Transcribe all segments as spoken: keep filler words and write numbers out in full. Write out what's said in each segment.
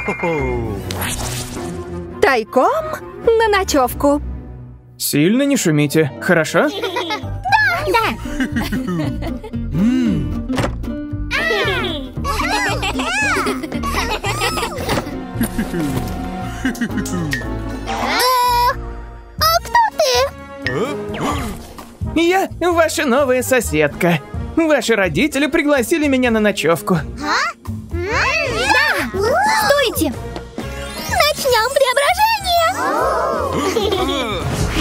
Тайком на ночевку. Сильно не шумите, хорошо? Да. А кто ты? Я ваша новая соседка. Ваши родители пригласили меня на ночевку. Да. Стойте. Начнем преображение.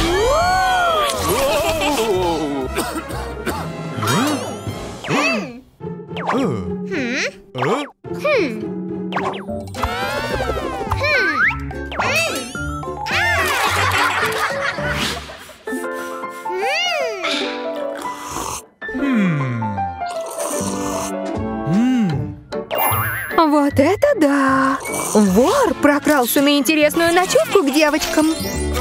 Вот это да! Вор прокрался на интересную ночевку к девочкам.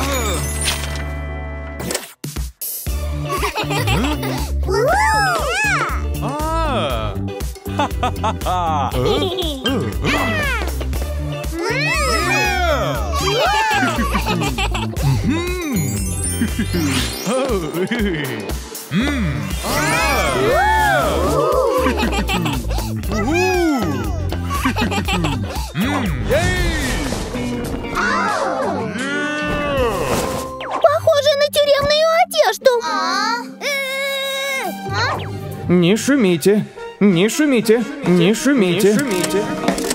Похоже на тюремную одежду. Не шумите, не шумите, не шумите. Не шумите.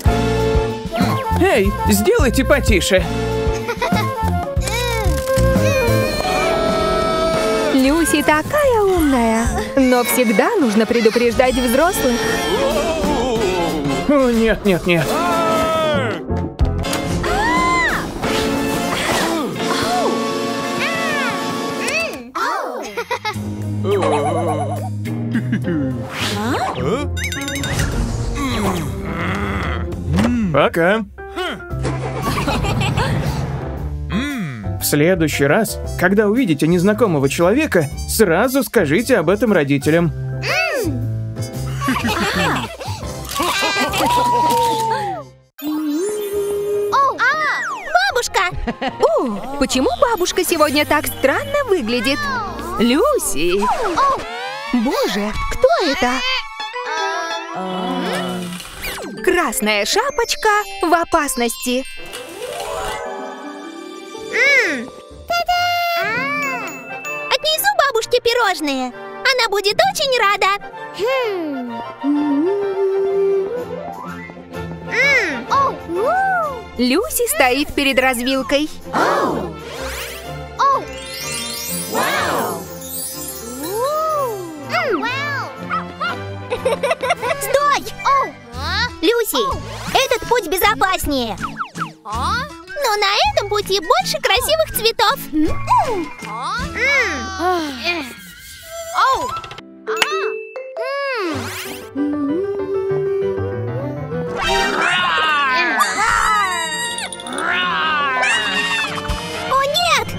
Эй, сделайте потише. Люси такая умная, но всегда нужно предупреждать взрослых. О, нет, нет, нет. Пока. В следующий раз, когда увидите незнакомого человека, сразу скажите об этом родителям. Бабушка! О, почему бабушка сегодня так странно выглядит? Люси! Боже, кто это? Красная шапочка в опасности. Отнесу бабушке пирожные. Она будет очень рада. Люси стоит перед развилкой. Стой! Люси, этот путь безопаснее. Но на этом пути больше красивых цветов. О, нет!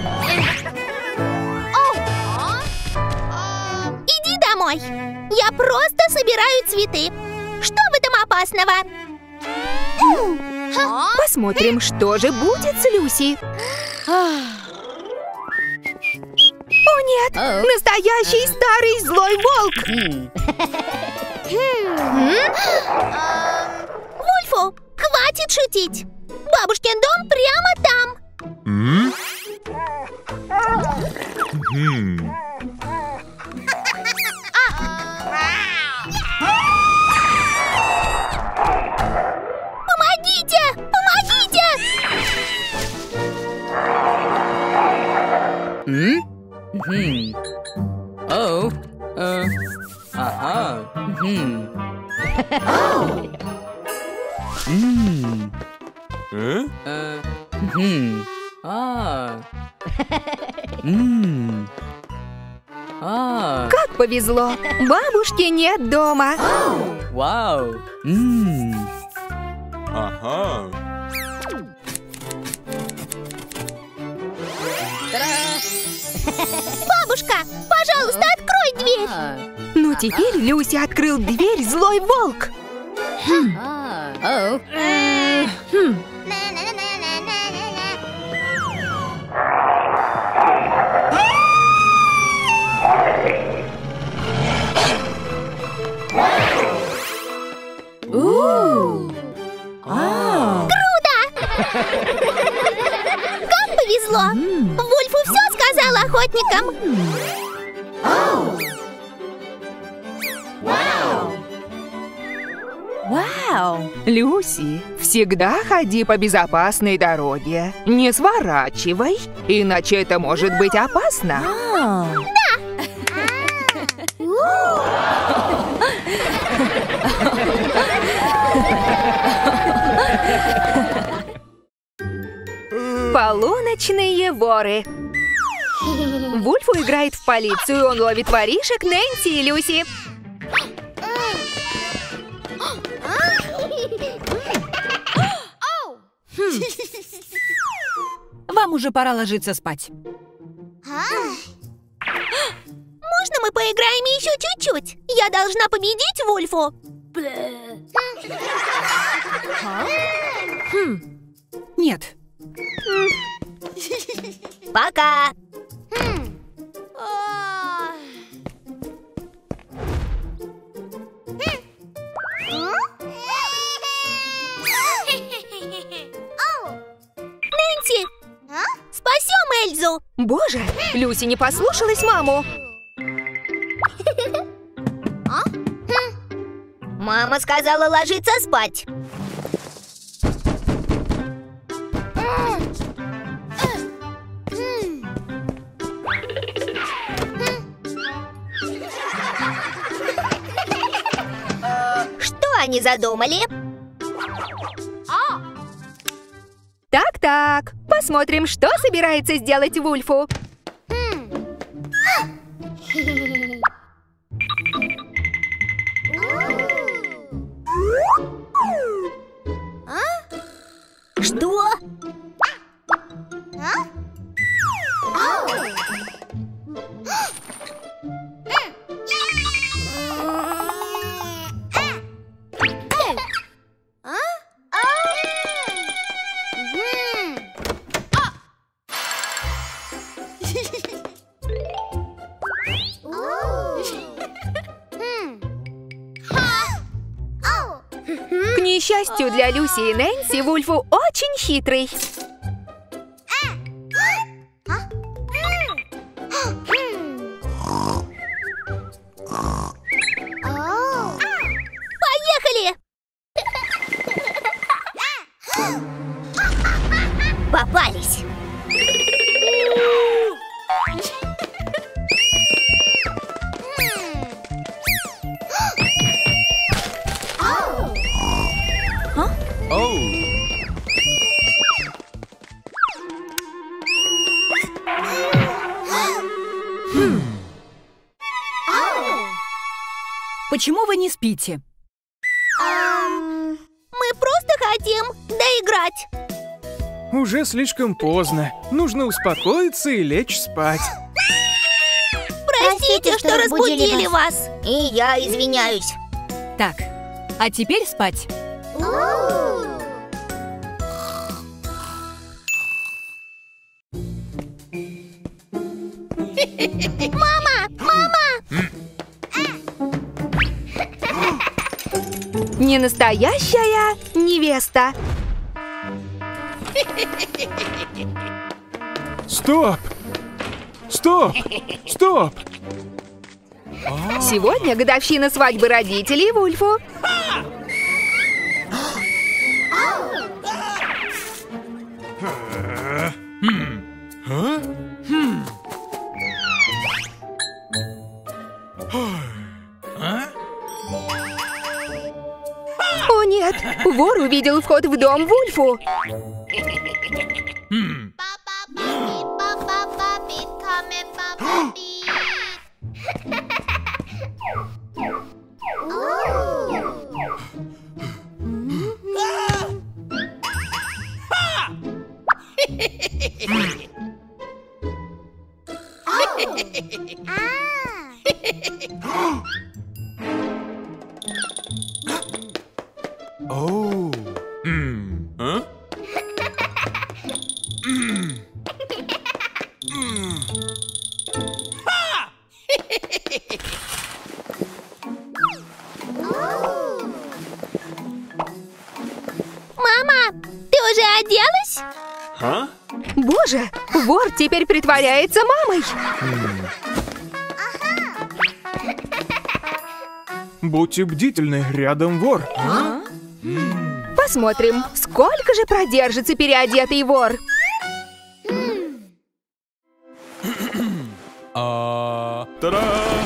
Иди домой. Я просто собираю цветы. Что в этом опасного? Посмотрим, что же будет с Люси. О нет, настоящий старый злой волк. Вульфу, хватит шутить. Бабушкин дом прямо там. Помогите! Помогите! Oh. Uh. Aha. Hmm. Hmm. Huh? Uh. Hmm. Ah. Hmm. Ah. Как повезло, бабушки нет дома. Wow. Hmm. Ага. Бабушка, пожалуйста, открой дверь. Ну теперь Люси открыл дверь злой волк. Oh. Хм, охотником. Вау! Люси, всегда ходи по безопасной дороге. Не сворачивай, иначе это может быть опасно. Полуночные воры. Вульфу играет в полицию, он ловит воришек Нэнси и Люси. Вам уже пора ложиться спать. Можно мы поиграем еще чуть-чуть? Я должна победить Вульфу. Хм. Нет. Пока. Нэнси, спасем Эльзу. Боже, Люси не послушалась маму. Мама сказала ложиться спать. Что они задумали? Так-так, посмотрим, что собирается сделать Вульфу. Что? К несчастью для Люси и Нэнси, Вульфу очень хитрый. Поехали! Попались! Почему вы не спите? Мы просто хотим доиграть. Уже слишком поздно. Нужно успокоиться и лечь спать. Простите, что разбудили вас. И я извиняюсь. Так, а теперь спать. Мама! Мама! Не настоящая невеста. Стоп! Стоп! Стоп! Сегодня годовщина свадьбы родителей Вульфу. О нет, вор увидел вход в дом Вульфу. Оу. Мама, ты уже оделась? А? Боже, же, вор теперь притворяется мамой. Будьте бдительны, рядом вор. Посмотрим, сколько же продержится переодетый вор. Та-да!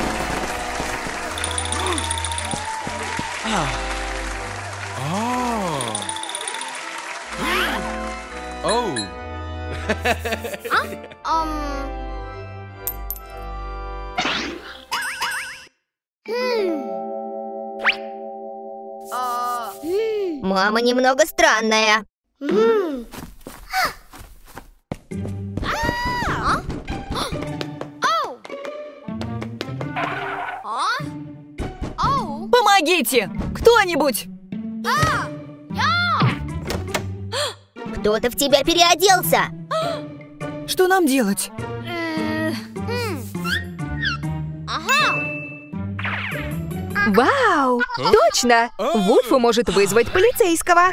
Мама немного странная. Помогите! Кто-нибудь! Кто-то в тебя переоделся. Что нам делать? Вау! Точно! Вульфу может вызвать полицейского.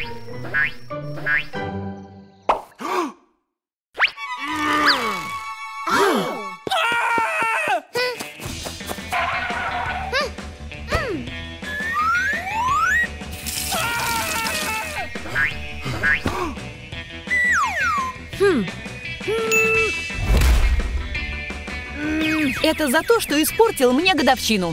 Это за то, что испортил мне годовщину.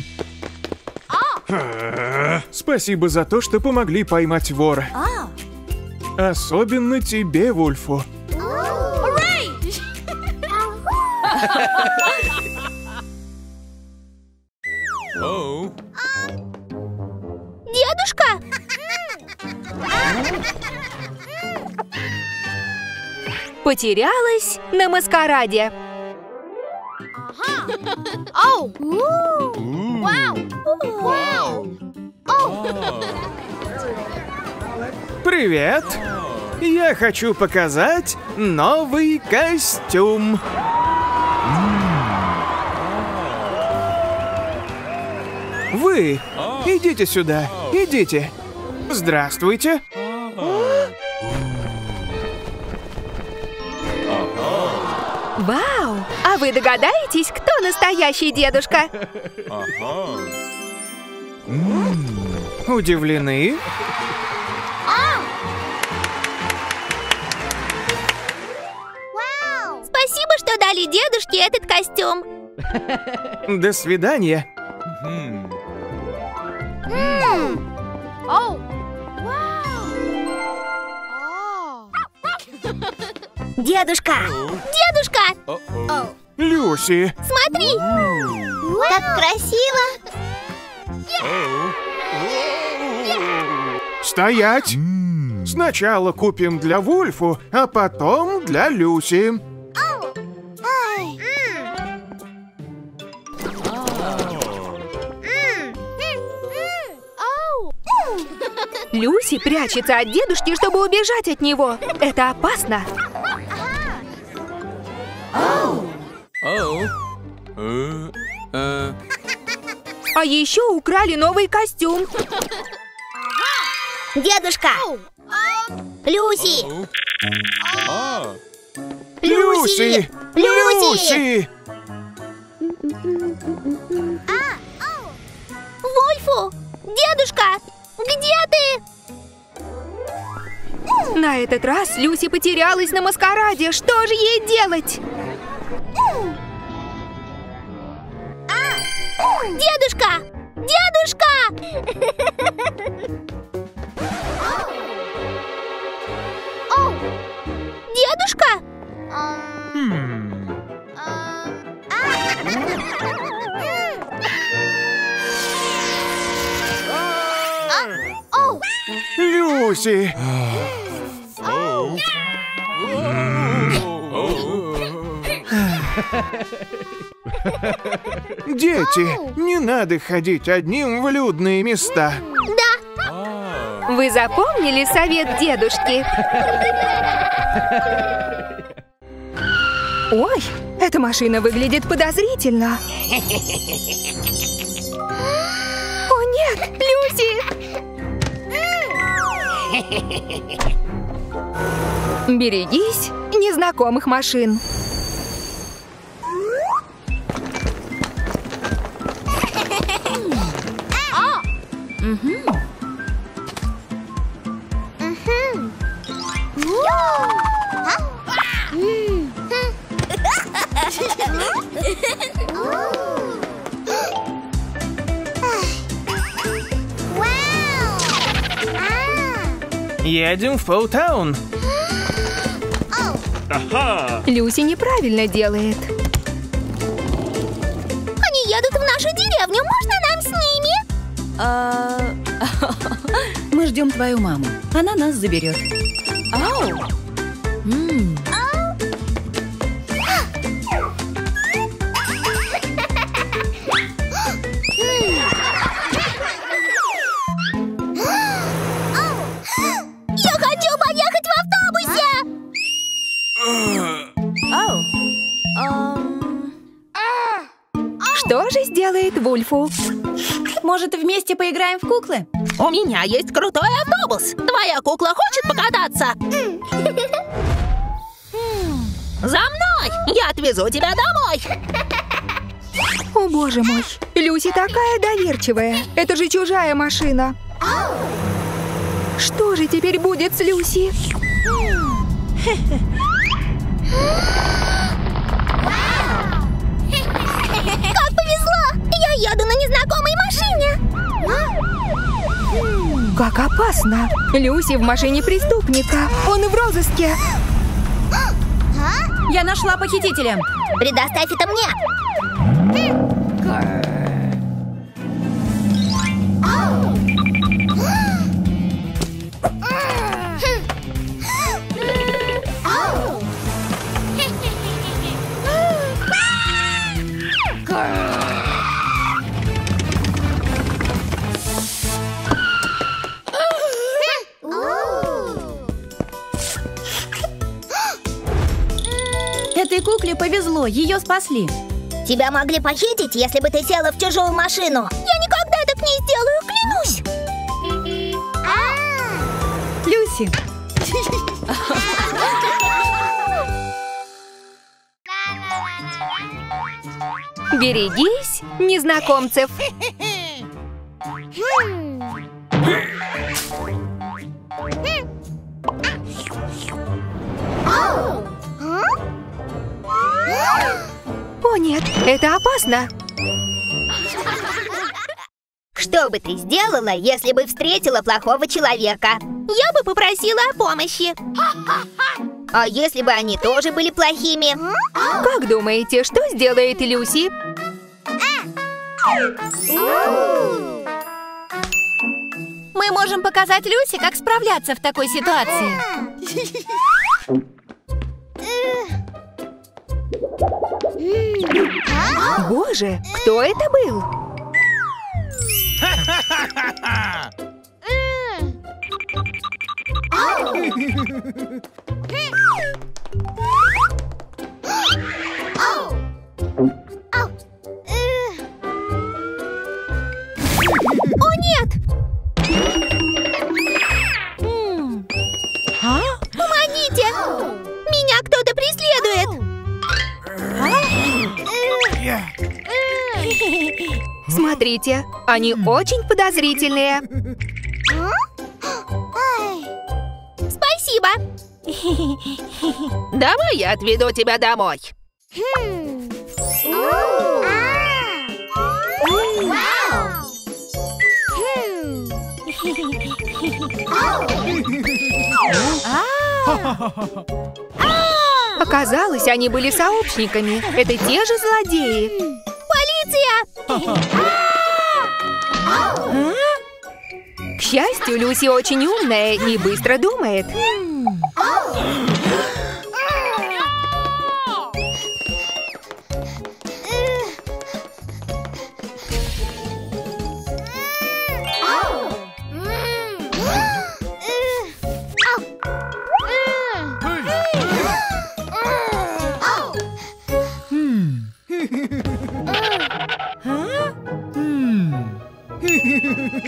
Спасибо за то, что помогли поймать вора. Особенно тебе, Вульфу. Дедушка! Потерялась на маскараде. Привет! Я хочу показать новый костюм. Вы, идите сюда, идите. Здравствуйте. Вау! А вы догадаетесь, кто настоящий дедушка? Удивлены? Спасибо, что дали дедушке этот костюм. До свидания. Дедушка! Дедушка! Люси. Смотри! Как красиво! Стоять! Сначала купим для Вульфу, а потом для Люси. Люси прячется от дедушки, чтобы убежать от него. Это опасно. А еще украли новый костюм. Дедушка! Люси! Люси! Люси! Вульфу! Дедушка! Где ты? На этот раз Люси потерялась на маскараде. Что же ей делать? Дедушка! Дедушка! Дедушка? Люси! Дети, не надо ходить одним в людные места. Да. Вы запомнили совет дедушки? Ой, эта машина выглядит подозрительно. О нет, Люси! Берегись незнакомых машин. Едем в Фоутаун. Люси неправильно делает. Они едут в нашу деревню. Можно нам с ними? Мы ждем твою маму. Она нас заберет. Ау! М. Я хочу поехать в автобусе! Ау! Что же сделает Вульфу? Может, вместе поиграем в куклы? У меня есть крутой автобус. Твоя кукла хочет покататься? За мной! Я отвезу тебя домой! О, боже мой, Люси такая доверчивая. Это же чужая машина. Что же теперь будет с Люси? Как повезло! Я еду на незнакомой машине! Как опасно! Люси в машине преступника. Он в розыске. Я нашла похитителя. Предоставь это мне! Этой кукле повезло, ее спасли. Тебя могли похитить, если бы ты села в чужую машину. Я никогда так не сделаю, клянусь. Люси. Берегись незнакомцев. О нет, это опасно. Что бы ты сделала, если бы встретила плохого человека? Я бы попросила о помощи. А если бы они тоже были плохими? Как думаете, что сделает Люси? Мы можем показать Люси, как справляться в такой ситуации. Боже, кто это был? О, нет! Помогите! Меня кто-то преследует! Смотрите, они очень подозрительные. Спасибо! Давай я отведу тебя домой. Оказалось, они были сообщниками. Это те же злодеи. Полиция! К счастью, Люси очень умная и быстро думает.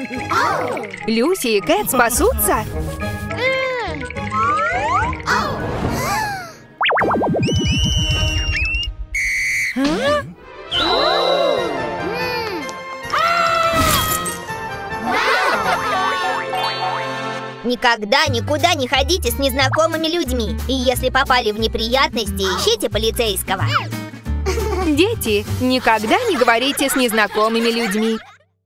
Люси и Кэт спасутся? Никогда никуда не ходите с незнакомыми людьми. И если попали в неприятности, ищите полицейского. Дети, никогда не говорите с незнакомыми людьми.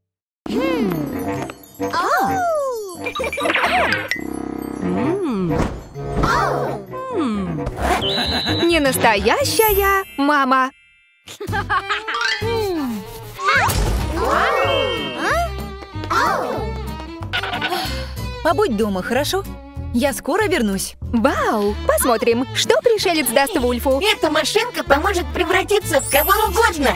Не настоящая мама. Побудь дома, хорошо? Я скоро вернусь. Вау! Посмотрим, что пришелец даст Вульфу. Эта машинка поможет превратиться в кого угодно.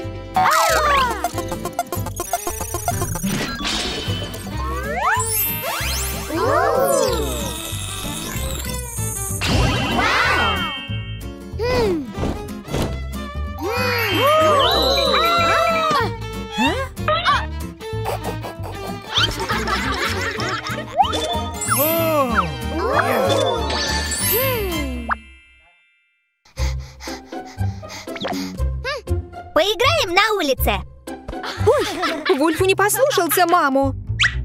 Поиграем на улице. Ой, Вульфу не послушался маму.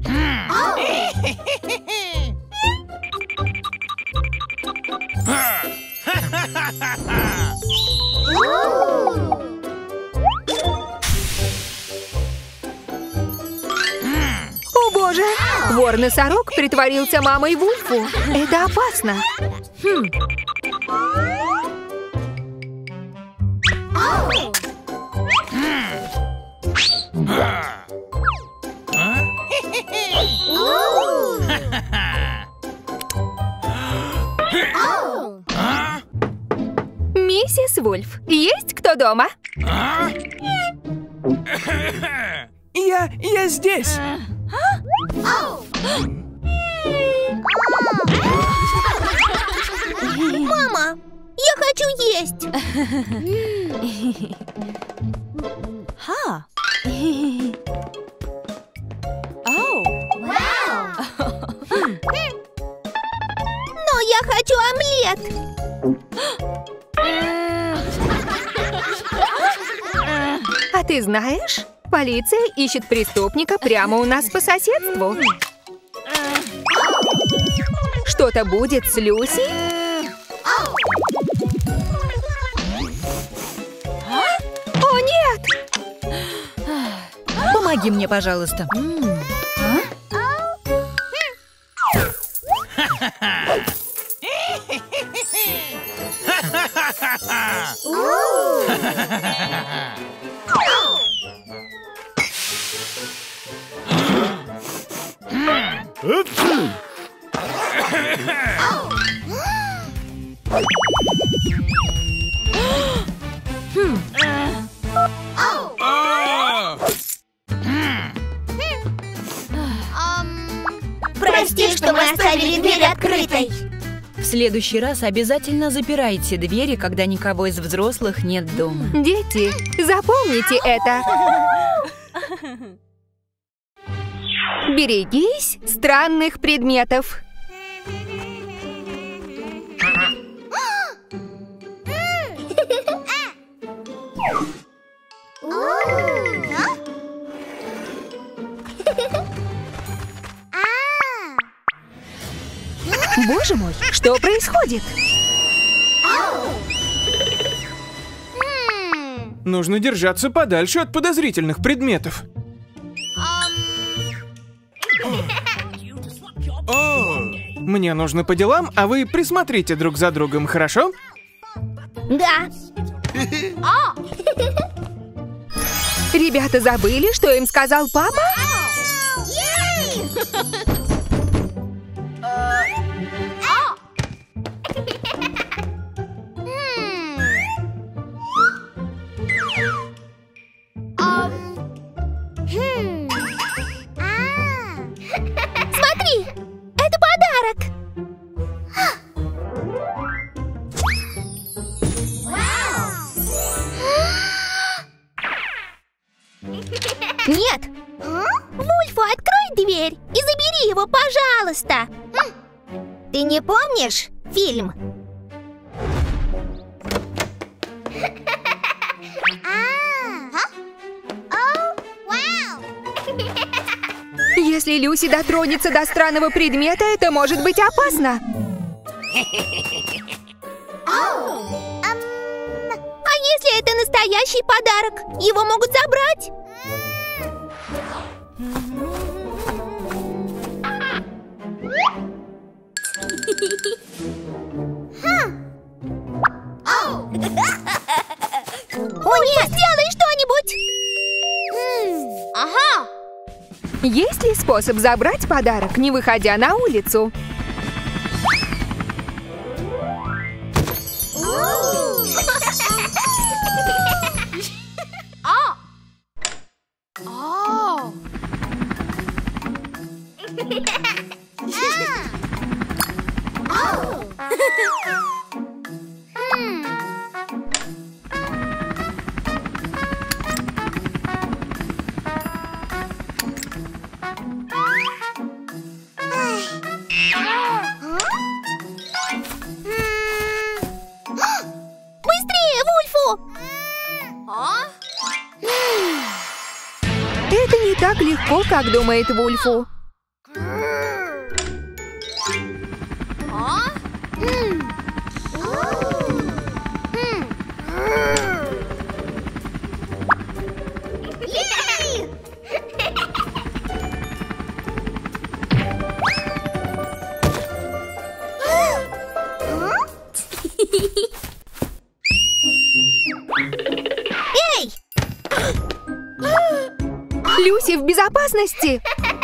О боже! Вор-носорог притворился мамой Вульфу. Это опасно. Хм. Миссис Вульф, есть кто дома? Я, я здесь. Мама, я хочу есть. Ха. Оу. Но я хочу омлет. А ты знаешь, полиция ищет преступника прямо у нас по соседству. Что-то будет с Люси? О, нет! Помоги мне, пожалуйста. Прости, что мы оставили дверь открытой. В следующий раз обязательно запирайте двери, когда никого из взрослых нет дома. Дети, запомните это. Берегись странных предметов. Боже мой, что происходит? Нужно держаться подальше от подозрительных предметов. Мне нужно по делам, а вы присмотрите друг за другом, хорошо? Да. Ребята забыли, что им сказал папа? Смотри, это подарок. Нет. Вульфу, открой дверь и забери его, пожалуйста. Ты не помнишь фильм? Если Люси дотронется до странного предмета, это может быть опасно. А если это настоящий подарок? Его могут забрать. О, нет! Сделай что-нибудь! Ага! Есть ли способ забрать подарок, не выходя на улицу? Быстрее, Вульфу! Это не так легко, как думает Вульфу. Эй! Люси в безопасности!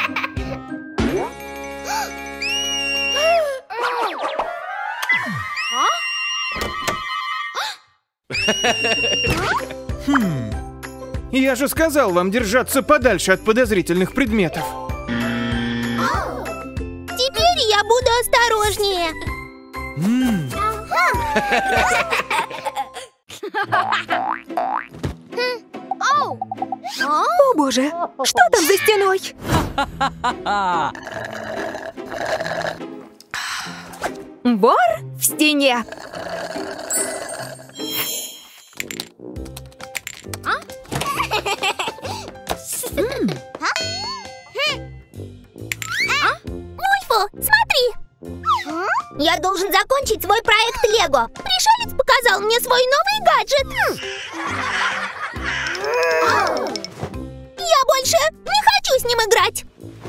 Я же сказал вам держаться подальше от подозрительных предметов. Теперь я буду осторожнее. О боже, что там за стеной? Вор в стене. Вульфу, смотри! Я должен закончить свой проект Лего. Пришелец показал мне свой новый гаджет. Я больше не хочу с ним играть.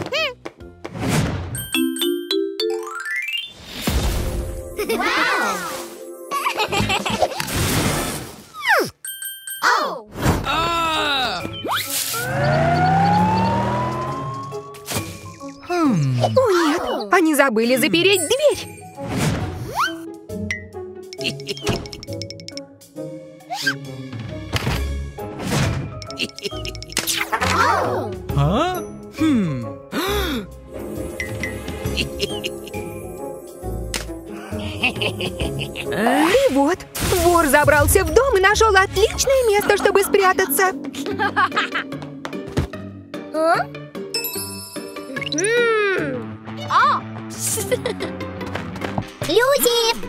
О нет, они забыли запереть дверь. А? Хм. И вот, вор забрался в дом и нашел отличное место, чтобы спрятаться. Люси!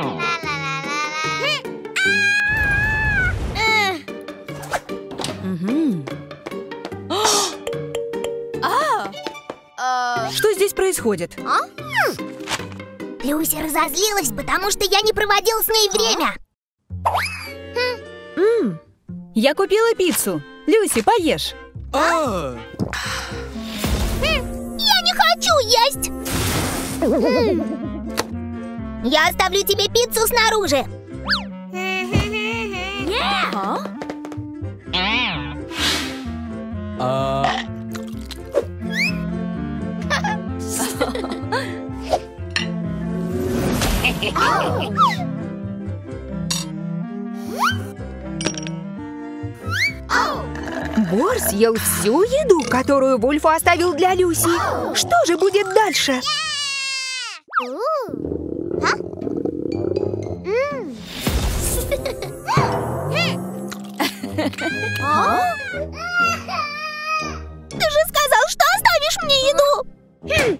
Что здесь происходит? Люси разозлилась, потому что я не проводил с ней время. М, Я купила пиццу. Люси, поешь. А! Я не хочу есть! Я оставлю тебе пиццу снаружи. А. Вор съел всю еду, которую Вульфу оставил для Люси. Что же будет дальше? Ты же сказал, что оставишь мне еду.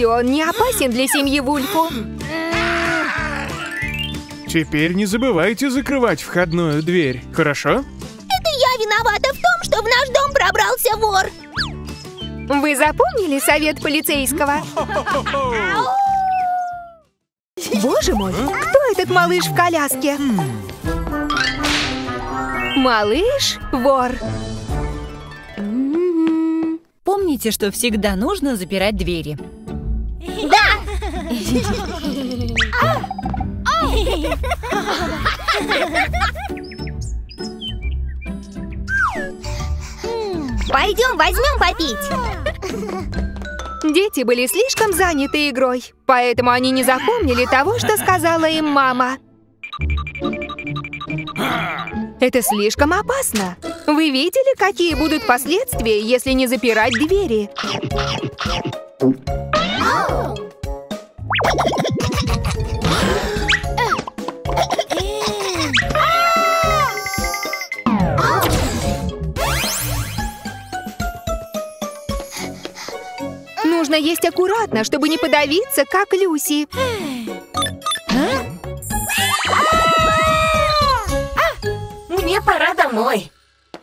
Кстати, он не опасен для семьи Вульфу. Теперь не забывайте закрывать входную дверь, хорошо? Это я виновата в том, что в наш дом пробрался вор. Вы запомнили совет полицейского? Боже мой, кто этот малыш в коляске? Малыш-вор. Помните, что всегда нужно запирать двери. Пойдем, возьмем попить. Дети были слишком заняты игрой, поэтому они не запомнили того, что сказала им мама. Это слишком опасно. Вы видели, какие будут последствия, если не запирать двери? Нужно есть аккуратно, чтобы не подавиться, как Люси. Мне пора домой.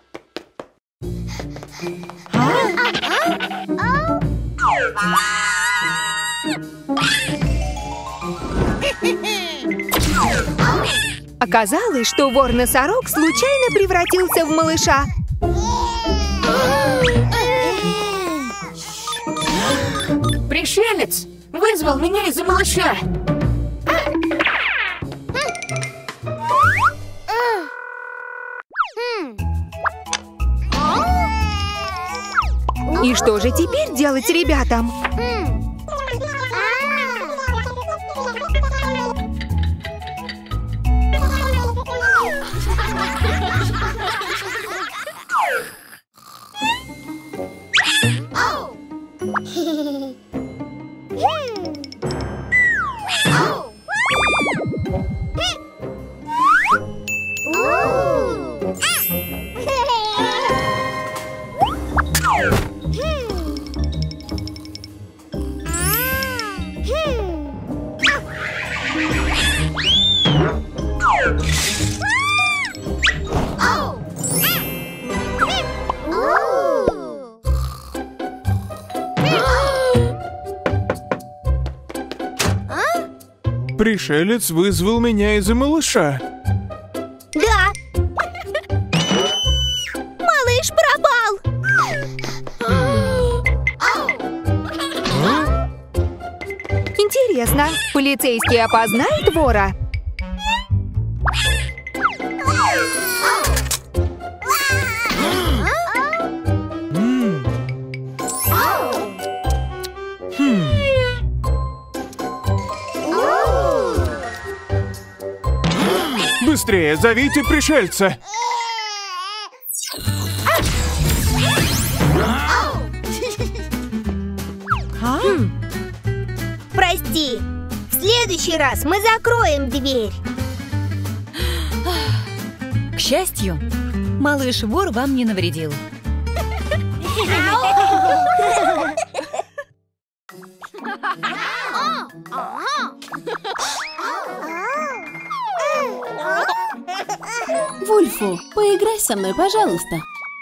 Оказалось, что вор-носорог случайно превратился в малыша. Пришелец вызвал меня из-за малыша. И что же теперь делать ребятам? Пришелец вызвал меня из-за малыша. Да. Малыш пропал. Интересно, полицейский опознает вора? Быстрее, зовите пришельца! Прости. В следующий раз мы закроем дверь. К счастью, малыш-вор вам не навредил. Вульфу, поиграй со мной, пожалуйста.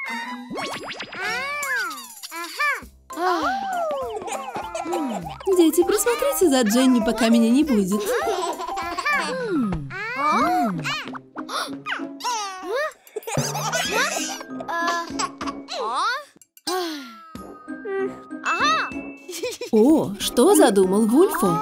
Дети, присмотрите за Дженни, пока меня не будет. О, что задумал Вульфу?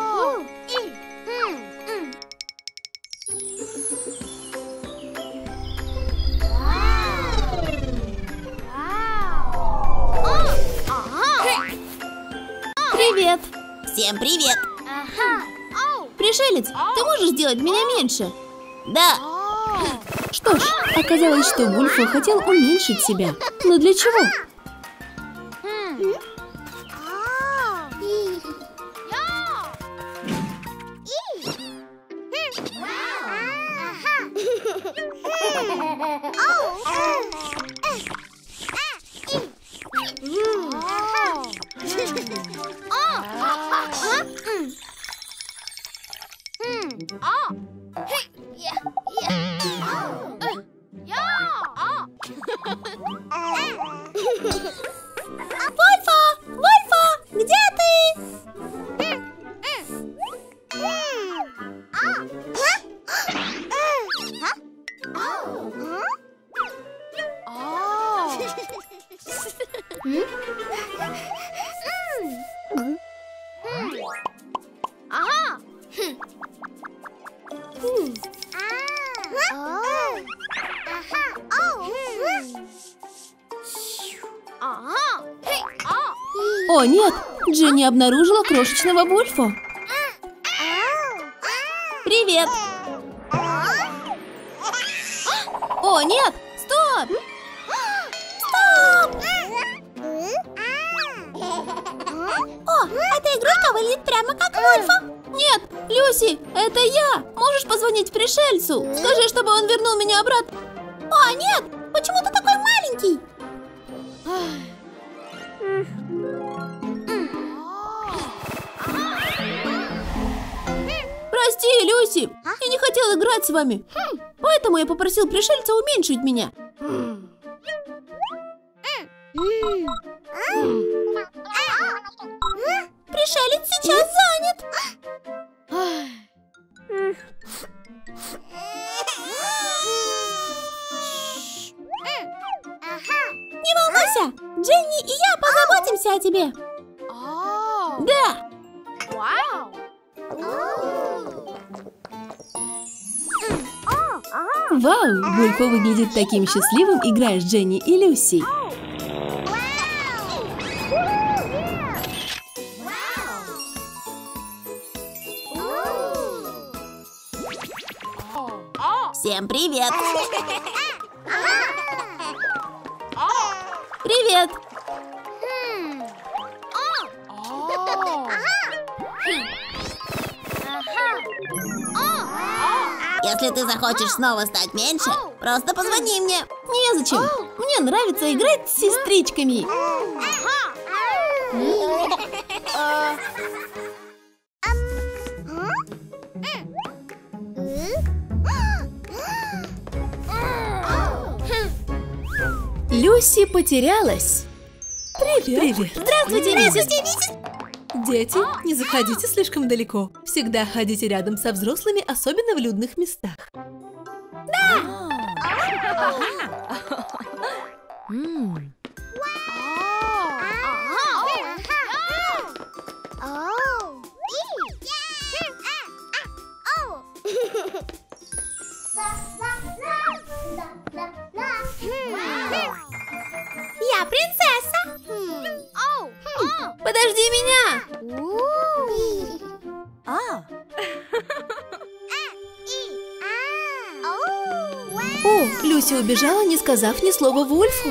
Привет! Всем привет! Пришелец, ты можешь сделать меня меньше? Да, Что ж, оказалось, что Вульфу хотел уменьшить себя. Но для чего? О, нет! Дженни обнаружила крошечного Вульфа. Привет! О, нет! Стоп! Стоп! О, эта игрушка выглядит прямо как Вульфа. Нет, Люси, это я! Можешь позвонить пришельцу? Скажи, чтобы он вернул меня обратно. О, нет! Почему ты такой маленький? Прости, Люси, я не хотел играть с вами. Поэтому я попросил пришельца уменьшить меня. Пришелец сейчас занят. Не волнуйся, Дженни и я позаботимся о тебе. Да. Вау, Вульфа выглядит таким счастливым, играя с Дженни и Люси. Всем привет! Привет! Если ты захочешь снова стать меньше, просто позвони мне. Незачем. Мне нравится играть с сестричками. Люси потерялась. Привет. Привет. Здравствуйте, миссис. Дети, не заходите слишком далеко. Всегда ходите рядом со взрослыми, особенно в людных местах. Да! Я принцесса. Подожди меня. О, Люси убежала, не сказав ни слова Вульфу.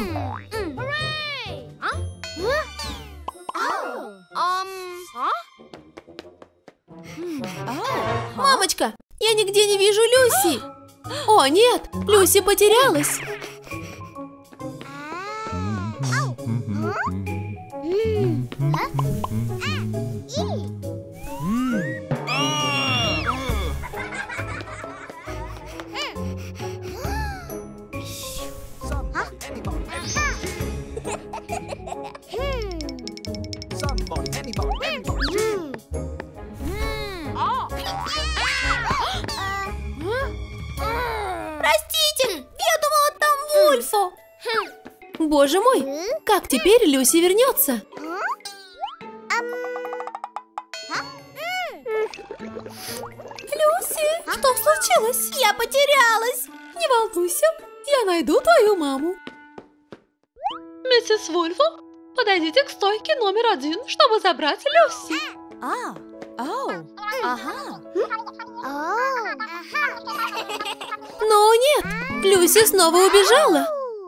Мамочка, я нигде не вижу Люси. О, нет, Люси потерялась. Простите, я думала, там Вульфа. Боже мой, как теперь Люси вернется? Люси, что случилось? Я потерялась. Не волнуйся, я найду твою маму. Миссис Вульфа, подойдите к стойке номер один, чтобы забрать Люси. А, оу, ага. Но нет, Люси снова убежала.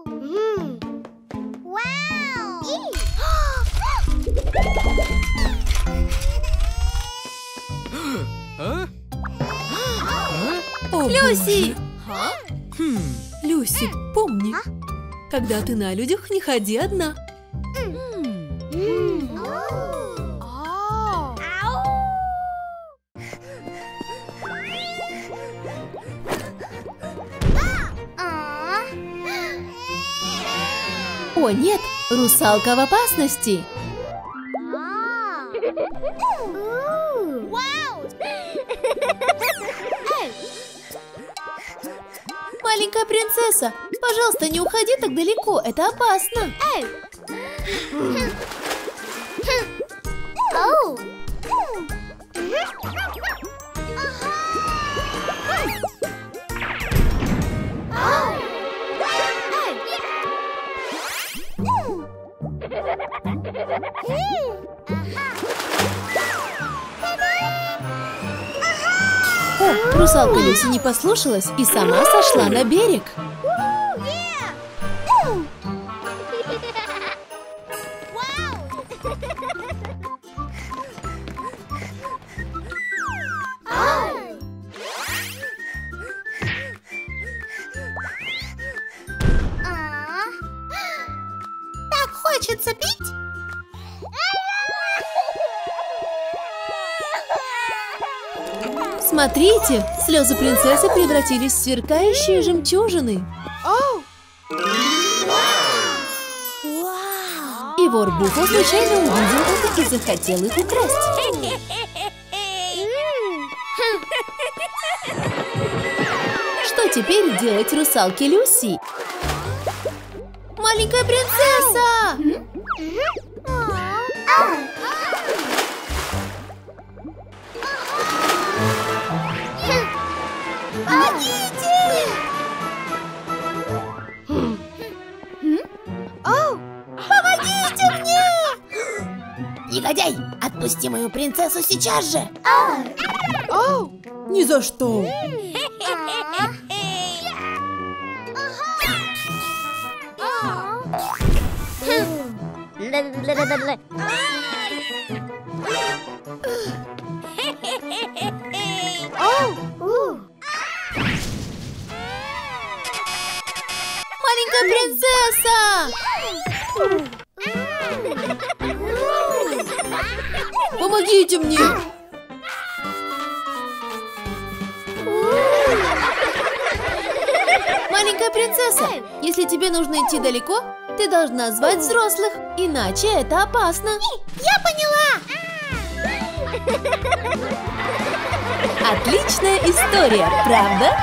О, Люси! Хм, Люси, помни, когда ты на людях, не ходи одна. О нет, русалка в опасности. Маленькая принцесса, пожалуйста, не уходи так далеко, это опасно. О, русалка Люси не послушалась и сама сошла на берег. Так хочется пить? Смотрите, слезы принцессы превратились в сверкающие жемчужины. И вор Буффо случайно увидел это и захотел их украсть. Что теперь делать русалке Люси? Маленькая принцесса! Помогите! Помогите мне! Негодяй, отпусти мою принцессу сейчас же! Ни за что! Маленькая принцесса! Помогите мне! Маленькая принцесса, если тебе нужно идти далеко, ты должна звать взрослых, иначе это опасно. Я поняла! Отличная история, правда?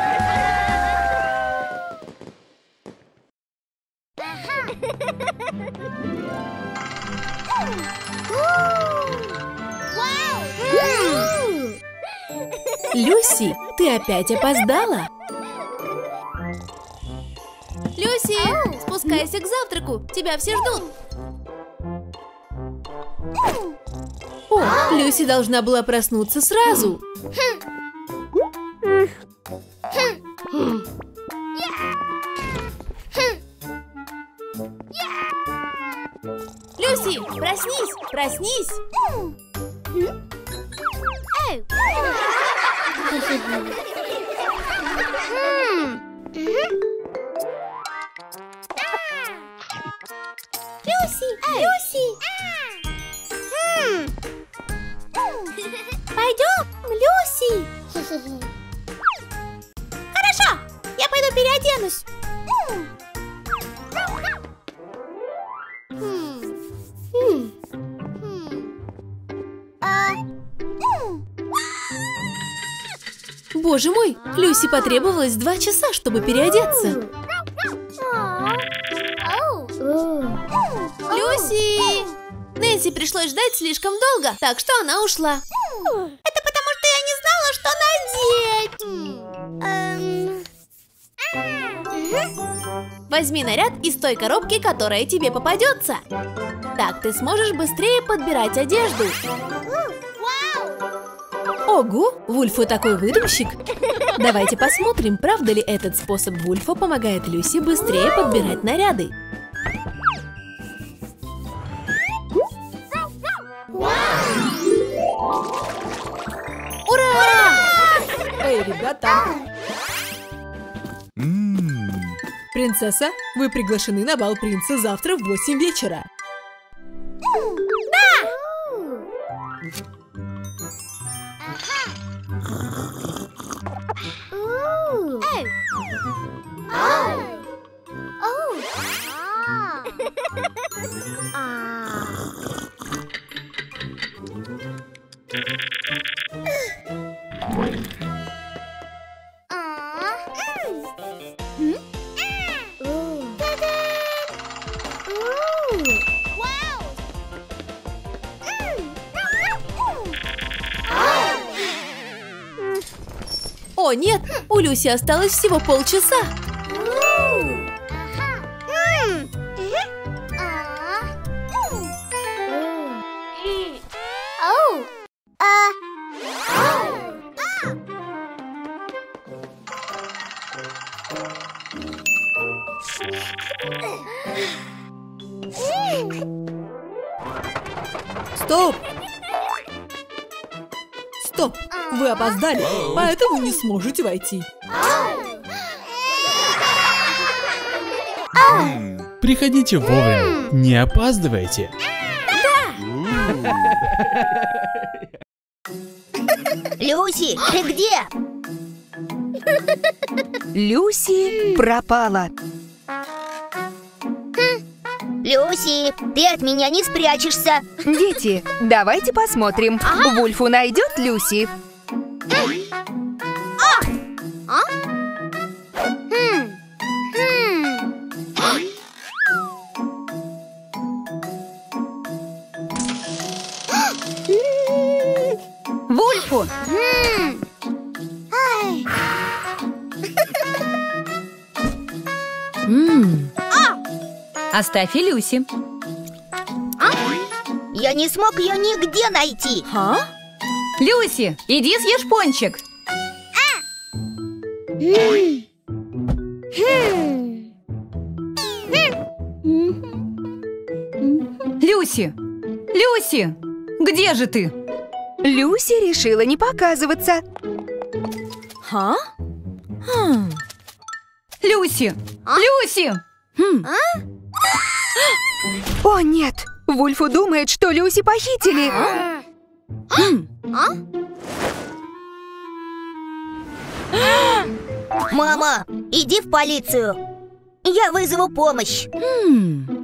Люси, ты опять опоздала? Люси, спускайся к завтраку, тебя все ждут. О, Люси должна была проснуться сразу. Люси, проснись, проснись. Люси, Люси. Пойдем, Люси. Хорошо, я пойду переоденусь. Боже мой, Люси потребовалось два часа, чтобы переодеться. Люси! Нэнси пришлось ждать слишком долго, так что она ушла. Это потому, что я не знала, что надеть. Возьми наряд из той коробки, которая тебе попадется. Так ты сможешь быстрее подбирать одежду. Ого, Вульфо такой выдумщик. Давайте посмотрим, правда ли этот способ Вульфо помогает Люси быстрее подбирать наряды. Ура! Эй, ребята! Принцесса, вы приглашены на бал принца завтра в восемь вечера. О, нет, у Люси осталось всего полчаса. Стоп! Стоп! Вы опоздали, поэтому не сможете войти. Приходите вовремя, не опаздывайте. Люси, ты где? Люси пропала. Люси, ты от меня не спрячешься. Дети, давайте посмотрим. Вульфу найдет Люси. Вульфу! М. Оставь и Люси. Я не смог ее нигде найти. А? Люси, иди съешь пончик. Люси! Люси! Где же ты? Люси решила не показываться. А? Хм. Люси! Люси! Хм. О, нет! Вульфу думает, что Люси похитили. Хм. Мама, иди в полицию. Я вызову помощь. Хм.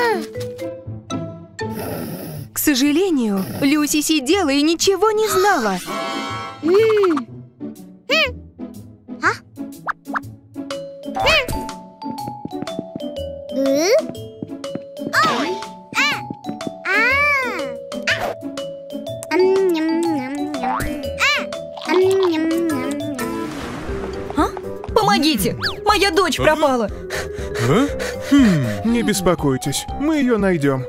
К сожалению, Люси сидела и ничего не знала. А? Помогите! Моя дочь пропала! А? Хм, не беспокойтесь, мы ее найдем.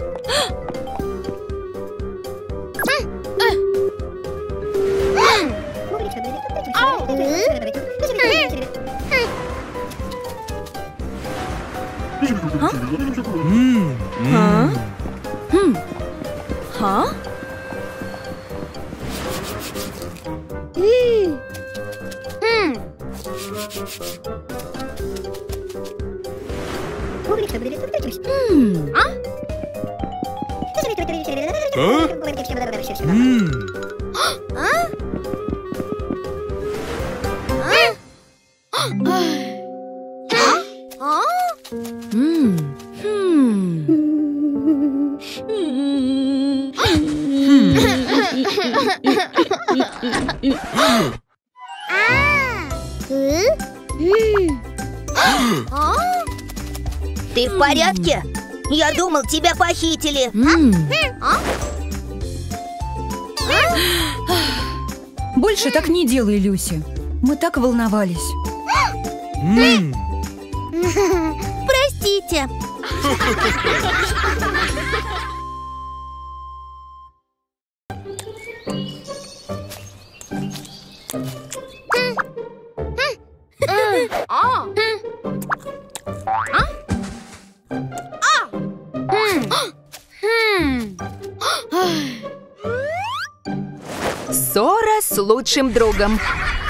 А? Хм. А? М. М. Ты в порядке? Я думал, тебя похитили. Больше так не делай, Люси. Мы так волновались. Простите. Ссора с лучшим другом.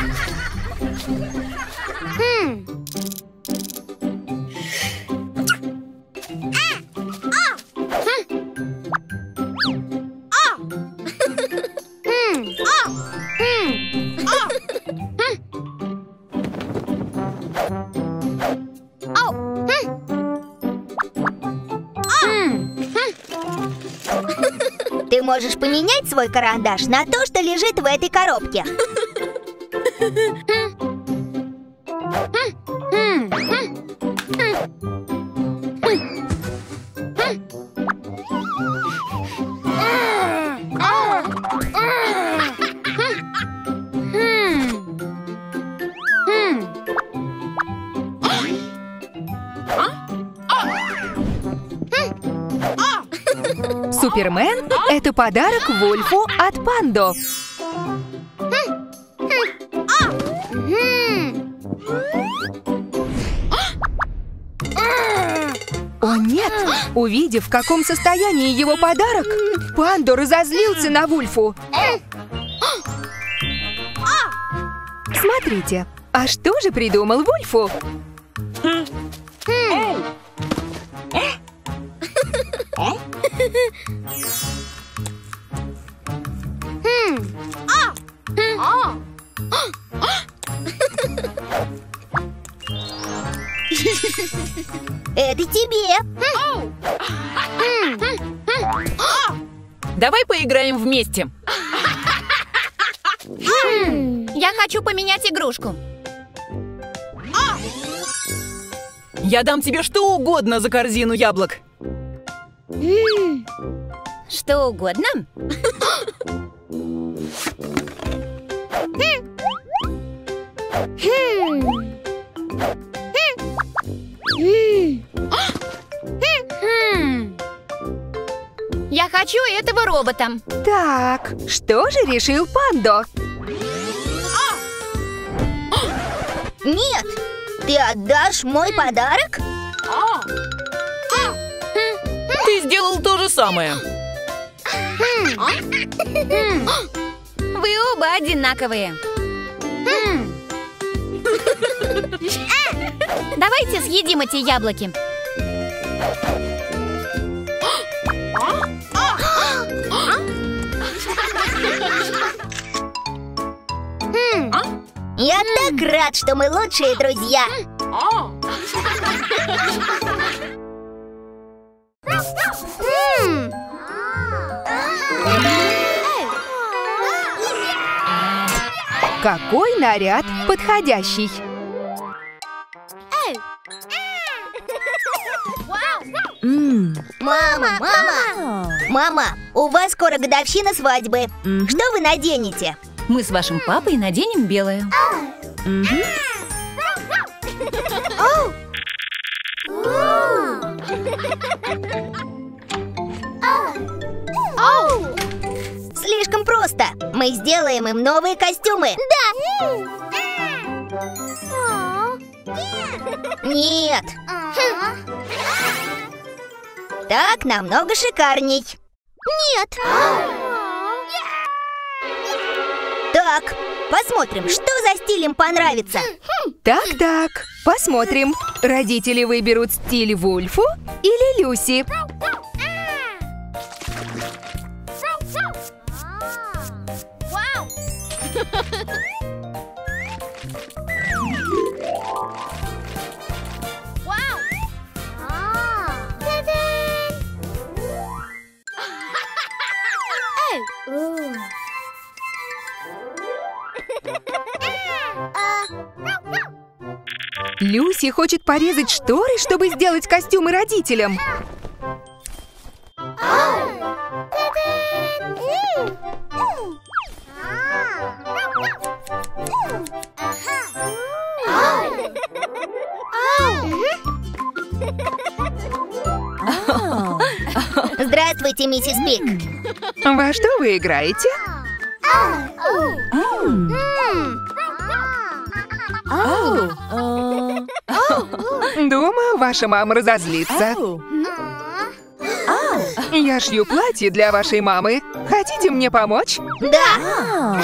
Ты можешь поменять свой карандаш на то, что лежит в этой коробке. Супермен – это подарок Вульфу от Пандо. О нет! Увидев, в каком состоянии его подарок, Пандо разозлился на Вульфу. Смотрите, а что же придумал Вульфу? Это тебе. Давай поиграем вместе. Я хочу поменять игрушку. Я дам тебе что угодно за корзину яблок. Что угодно? Я хочу этого робота. Так, что же решил Пандо? Нет, ты отдашь мой подарок? Ты сделал то же самое. Вы оба одинаковые. Давайте съедим эти яблоки. Я так рад, что мы лучшие друзья. Какой наряд подходящий? Мама, мама! Мама, у вас скоро годовщина свадьбы. Что вы наденете? Мы с вашим папой наденем белое. Слишком просто. Мы сделаем им новые костюмы. Да. Нет. Так намного шикарней. Нет. Так, посмотрим, что за стиль им понравится. Так-так, посмотрим. Родители выберут стиль Вульфу или Люси. Люси хочет порезать шторы, чтобы сделать костюмы родителям. Здравствуйте, миссис Пик. Во что вы играете? Думаю, ваша мама разозлится. Я шью платье для вашей мамы. Хотите мне помочь? Да!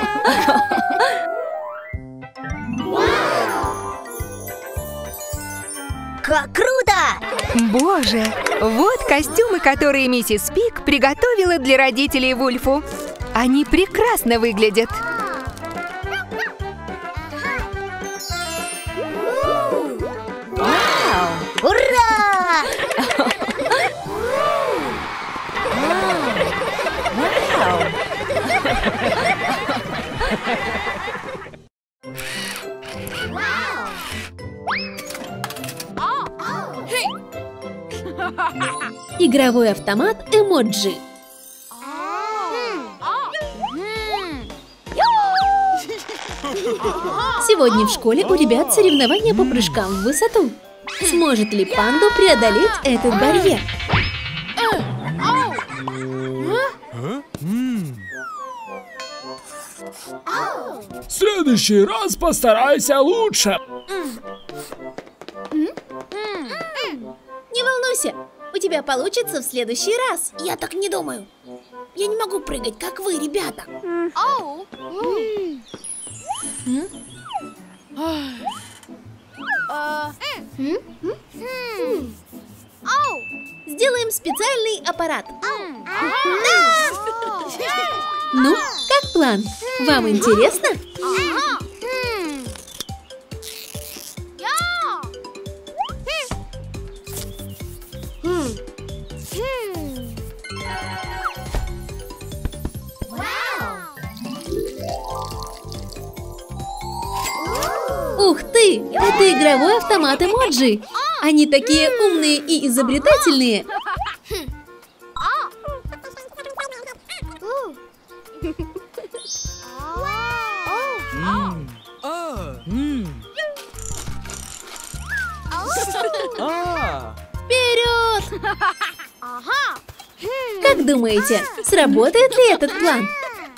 Как круто! Боже, вот костюмы, которые миссис Пик приготовила для родителей Вульфу. Они прекрасно выглядят. Ура! Игровой автомат эмоджи. Сегодня в школе у ребят соревнования по прыжкам в высоту. Сможет ли Пандо преодолеть этот барьер? следующий раз постарайся лучше. Не волнуйся, у тебя получится в следующий раз. Я так не думаю. Я не могу прыгать, как вы, ребята. Сделаем специальный аппарат. Ну, как план? Вам интересно? Ух ты! Это игровой автомат эмоджи! Они такие умные и изобретательные! Вперед! Как думаете, сработает ли этот план?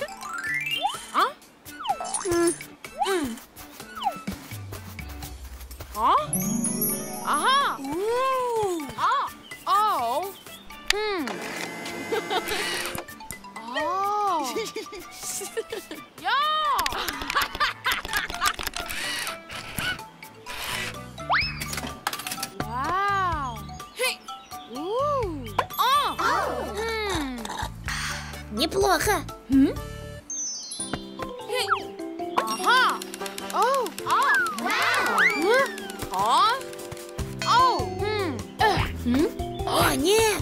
Неплохо. О, нет!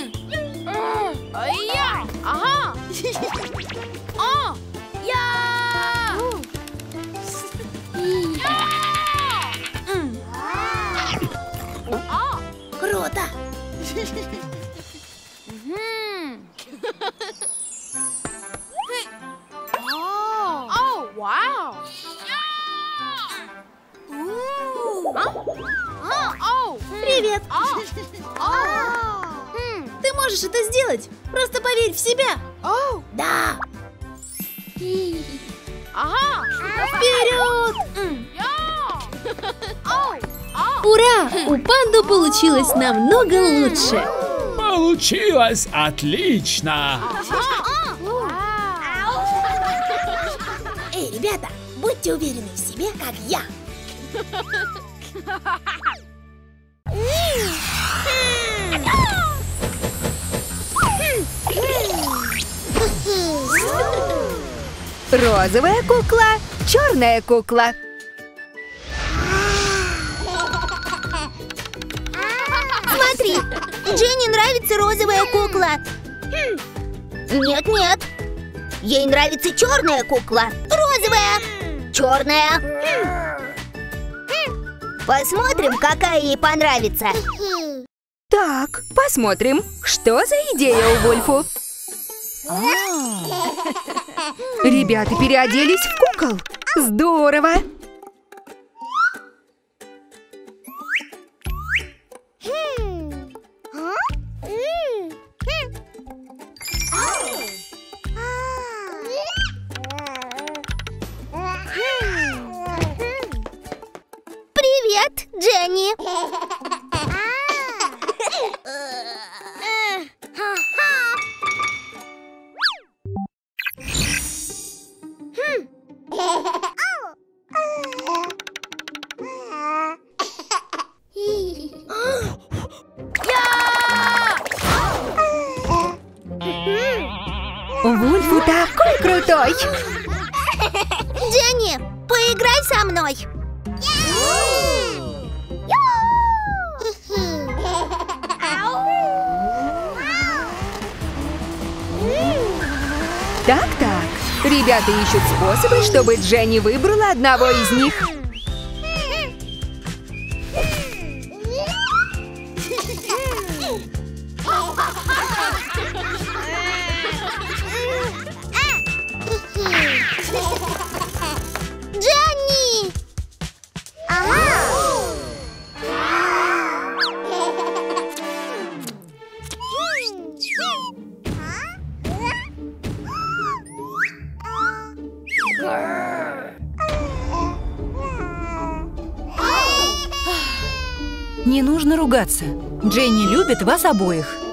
Круто! Привет! Ты можешь это сделать! Просто поверь в себя! Да! Вперед! Ура! У панду получилось намного лучше! Получилось отлично! Эй, ребята, будьте уверены в себе, как я! Розовая кукла, черная кукла. Смотри, Дженни нравится розовая кукла. Нет-нет, ей нравится черная кукла. Розовая, черная. Посмотрим, какая ей понравится. Так, посмотрим, что за идея у Вульфу. Ребята переоделись в кукол. Здорово! Привет, Дженни! Вульфу такой крутой! Дженни, поиграй со мной! Так-так, ребята ищут способы, чтобы Дженни выбрала одного из них. Дженни! Не нужно ругаться. Дженни любит вас обоих.